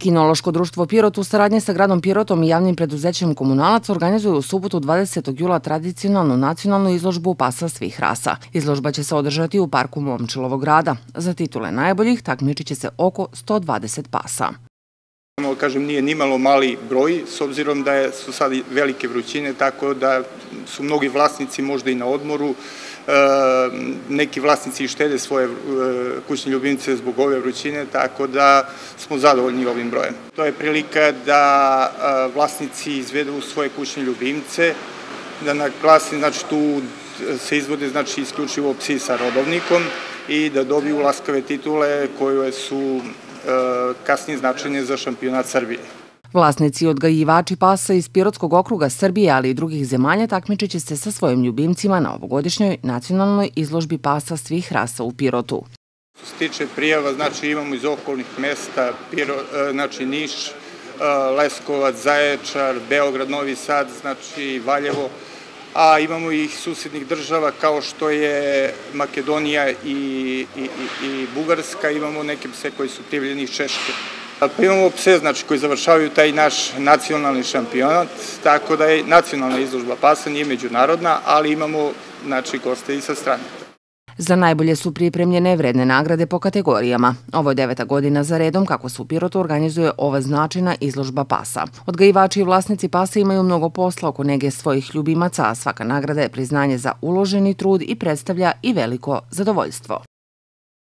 Kinološko društvo Pirot u saradnji sa gradom Pirotom i javnim preduzećem Komunalac organizuje u subotu 20. jula tradicionalnu nacionalnu izložbu pasa svih rasa. Izložba će se održati u parku Momčilovog grada. Za titule najboljih takmičit će se oko 120 pasa. Kažem, nije nimalo mali broj, s obzirom da su sad velike vrućine, tako da su mnogi vlasnici možda i na odmoru. Neki vlasnici štede svoje kućne ljubimce zbog ove vrućine, tako da smo zadovoljni ovim brojem. To je prilika da vlasnici izvedu svoje kućne ljubimce, da naglasim, znači tu se izvode isključivo psi sa rodovnikom i da dobiju laskave titule koje su kasnije značajne za šampionat Srbije. Vlasnici i odgajivači pasa iz Pirotskog okruga Srbije, ali i drugih zemalja takmičit će se sa svojim ljubimcima na ovogodišnjoj nacionalnoj izložbi pasa svih rasa u Pirotu. Što se tiče prijava, znači imamo iz okolnih mesta, znači Niš, Leskovac, Zaječar, Beograd, Novi Sad, znači Valjevo, a imamo i susednih država kao što je Makedonija i Bugarska, imamo neke pse koji su prijavljeni iz Češke. Pa imamo pse koji završavaju taj naš nacionalni šampionat, tako da je nacionalna izložba pasa, nije međunarodna, ali imamo goste i sa strane. Za najbolje su pripremljene vredne nagrade po kategorijama. Ovo je 9. godina za redom kako se u Pirotu organizuje ova značajna izložba pasa. Odgajivači i vlasnici pasa imaju mnogo posla oko nege svojih ljubimaca, a svaka nagrada je priznanje za uloženi trud i predstavlja i veliko zadovoljstvo.